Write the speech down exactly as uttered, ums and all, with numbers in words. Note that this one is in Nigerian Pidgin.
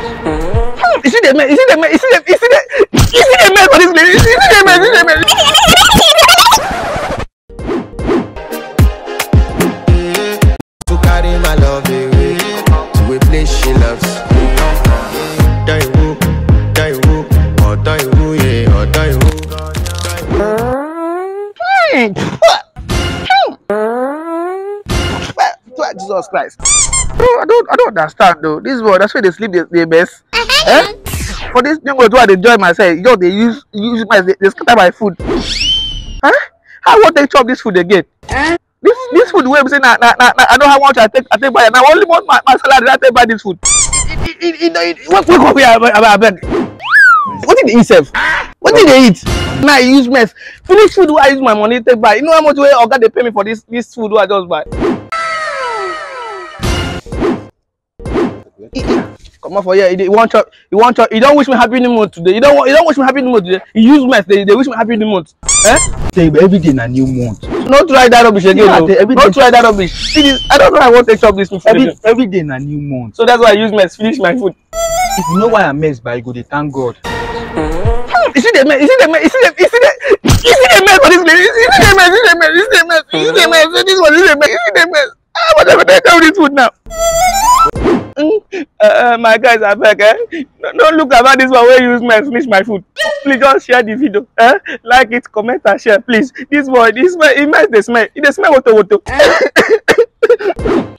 You see the man, you see the man, you see the, you see the, you see the man for this lady, you see the man, you see the man. To carry my love away to a place she loves. Die who, die who, or die who, yeah, or die who. Jesus Christ. Bro, I don't I don't understand though. This boy, that's why they sleep the, the best. Eh? For this young boy, I enjoy myself. Yo, they use use my they, they scatter my food. Huh? How won't they chop this food again? This this food where I'm saying nah, nah, nah, nah, I know how much I take I take buy it. Now only want my, my salary I take buy this food. It it it, it, it wake up here I beg. What did they eat, self? What did they eat? Now I use mess. Finish food where I use my money take buy. You know how much way Oga they pay me for this this food where I just buy. Come on for here. You want chop? You want chop? You don't wish me happy new month today. You don't want. You don't wish me happy new month today. You use mess. They, they wish me happy new month. Eh? Every day na new month. Don't try that rubbish again. No. Don't try that rubbish. See this? I don't know. I want to chop this food. Every every day na new month. So that's why I use mess. Finish my food. If you know why I mess, by go, they thank God. You see the mess? You see the mess? You see the? You see the? You see the mess for this lady? You see the mess? You see the mess? You see the mess? You see the mess? This one. You see the mess? You see the mess? Ah, what am I going to do with this food now? Mm, uh, uh, my guys, I beg, eh? Don't, don't look about this one where you use my finish my food. Please just share the video, eh? Like it, comment and share, please. This boy, this boy, it makes the smell. It smell water water.